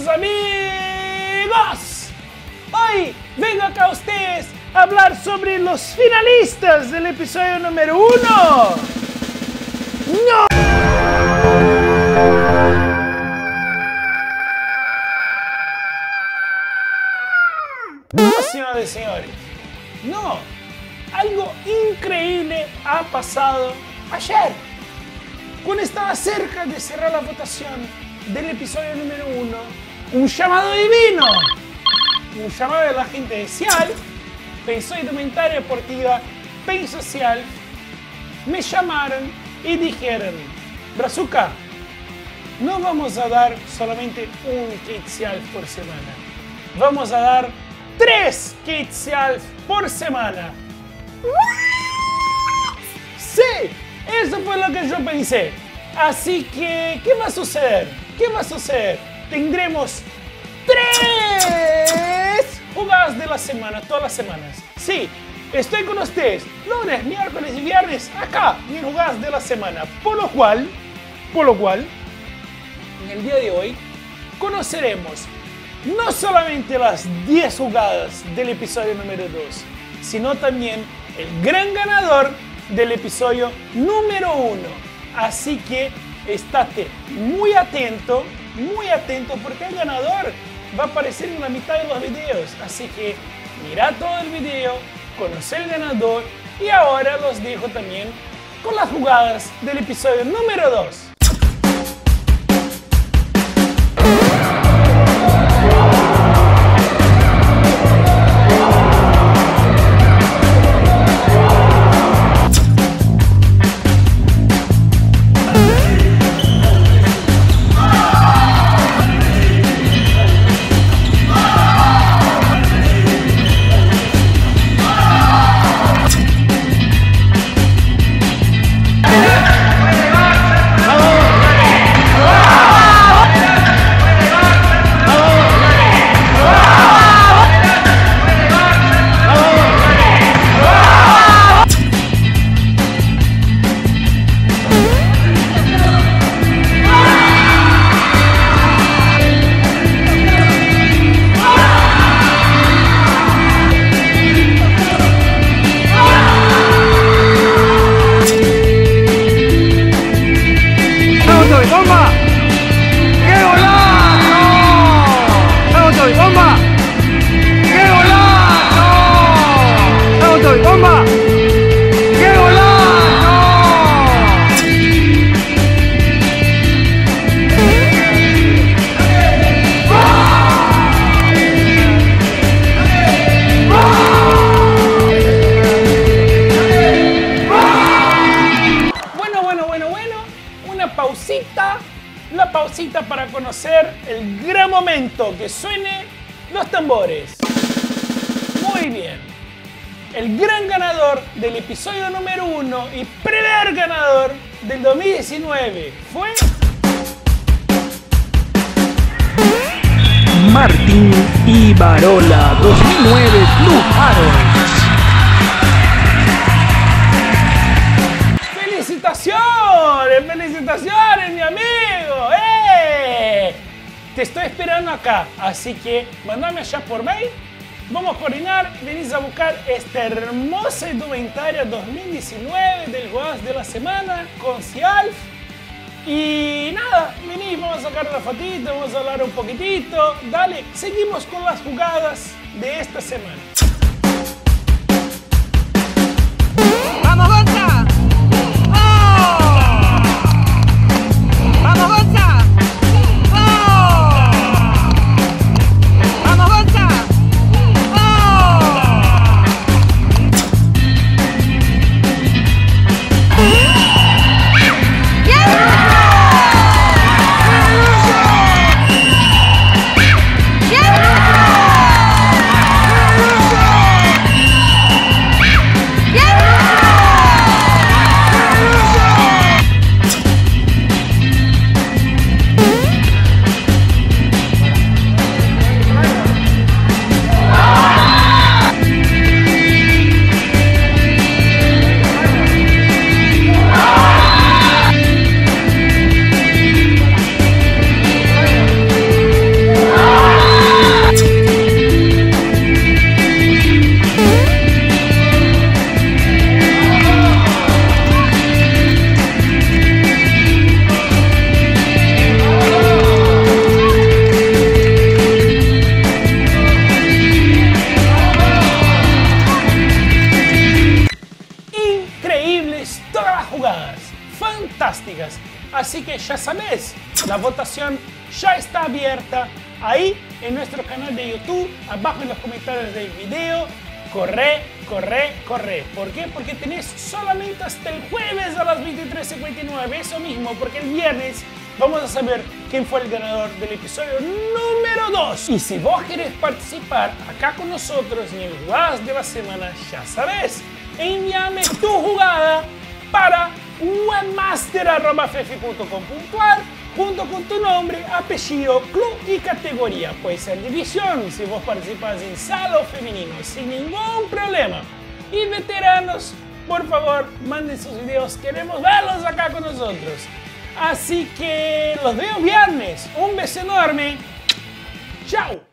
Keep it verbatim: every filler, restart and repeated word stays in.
amigos. Hoy vengo acá a ustedes a hablar sobre los finalistas del episodio número uno. ¡No! No, señoras y señores. No. Algo increíble ha pasado ayer. Cuando estaba cerca de cerrar la votación del episodio número uno, un llamado divino, un llamado de la gente de Cial, Pensó Indumentaria Deportiva, Pen Social, me llamaron y dijeron: Brazuca, no vamos a dar solamente un kit Cial por semana, vamos a dar tres kits Cial por semana. Sí, eso fue lo que yo pensé. Así que, ¿qué va a suceder? ¿Qué va a suceder? Tendremos tres jugadas de la semana, todas las semanas. Sí, estoy con ustedes lunes, miércoles y viernes acá en jugadas de la semana. Por lo cual, por lo cual, en el día de hoy conoceremos no solamente las diez jugadas del episodio número dos, sino también el gran ganador del episodio número uno. Así que estate muy atento, muy atento, porque el ganador va a aparecer en la mitad de los videos. Así que mira todo el video, conoce el ganador y ahora los dejo también con las jugadas del episodio número dos. La pausita para conocer el gran momento. Que suene los tambores. Muy bien. El gran ganador del episodio número uno y primer ganador del dos mil diecinueve fue Martín Ibarola, dos mil nueve Blue Arrows. ¡Felicitaciones! ¡Felicitaciones, mi amigo! ¡Eh! Te estoy esperando acá, así que mandame allá por mail. Vamos a coordinar, venís a buscar esta hermosa indumentaria dos mil diecinueve del Jugadas de la Semana con Cial. Y nada, venís, vamos a sacar una fotito, vamos a hablar un poquitito. Dale, seguimos con las jugadas de esta semana. ¡Vamos, Gonza! ¡Oh! ¡Vamos, Gonza! ¡Oh! ¡Vamos, Gonza! ¡Oh! fantásticas. Así que ya sabes, la votación ya está abierta ahí en nuestro canal de YouTube, abajo en los comentarios del video. Corre, corre, corre. ¿Por qué? Porque tenés solamente hasta el jueves a las veintitrés cincuenta y nueve. Eso mismo, porque el viernes vamos a saber quién fue el ganador del episodio número dos. Y si vos querés participar acá con nosotros en el Jugadas de la Semana, ya sabes, envíame tu jugada para webmaster arroba fefi punto com punto ar junto con tu nombre, apellido, club y categoría. Puede ser división si vos participas en salo femenino sin ningún problema. Y veteranos, por favor, manden sus videos, queremos verlos acá con nosotros. Así que los veo viernes. Un beso enorme. Chao.